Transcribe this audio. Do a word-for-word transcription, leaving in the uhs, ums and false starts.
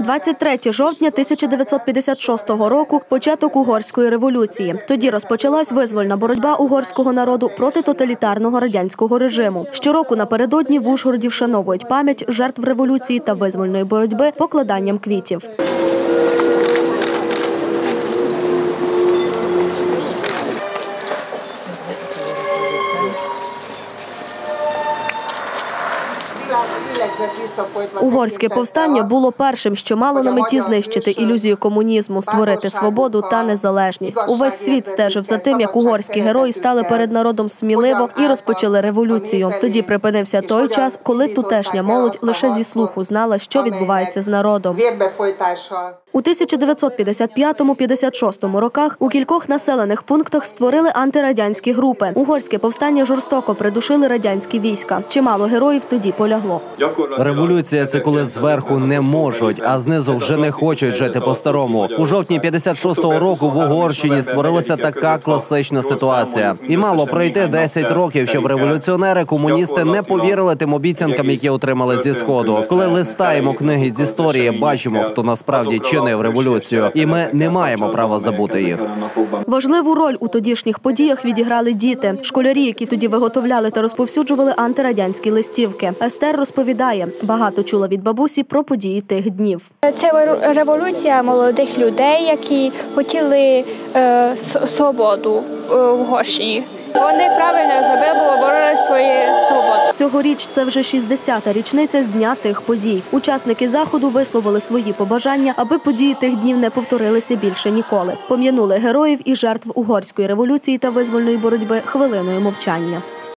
двадцять третє жовтня тисяча дев'ятсот п'ятдесят шостого року – початок Угорської революції. Тоді розпочалась визвольна боротьба угорського народу проти тоталітарного радянського режиму. Щороку напередодні в Ужгороді вшановують пам'ять жертв революції та визвольної боротьби покладанням квітів. Угорське повстання було першим, що мало на меті знищити ілюзію комунізму, створити свободу та незалежність. Увесь світ стежив за тим, як угорські герої стали перед народом сміливо і розпочали революцію. Тоді припинився той час, коли тутешня молодь лише зі слуху знала, що відбувається з народом. У тисяча дев'ятсот п'ятдесят п'ятому — п'ятдесят шостому роках у кількох населених пунктах створили антирадянські групи. Угорське повстання жорстоко придушили радянські війська. Чимало героїв тоді полягло. Революція – це коли зверху не можуть, а знизу вже не хочуть жити по-старому. У жовтні п'ятдесят шостого року в Угорщині створилася така класична ситуація. І мало пройти десять років, щоб революціонери-комуністи не повірили тим обіцянкам, які отримали зі Сходу. Коли листаємо книги з історії, бачимо, хто насправді чинив революцію. І ми не маємо права забути їх. Важливу роль у тодішніх подіях відіграли діти. Школярі, які тоді виготовляли та розповсюджували антирадянські листівки. Естер розповідає, багато чула від бабусі про події тих днів. Це революція молодих людей, які хотіли е, свободу в Угорщині. Вони правильно зробили, бо боролили свою свободу. Цьогоріч це вже шістдесята річниця з дня тих подій. Учасники заходу висловили свої побажання, аби події тих днів не повторилися більше ніколи. Пом'янули героїв і жертв угорської революції та визвольної боротьби хвилиною мовчання.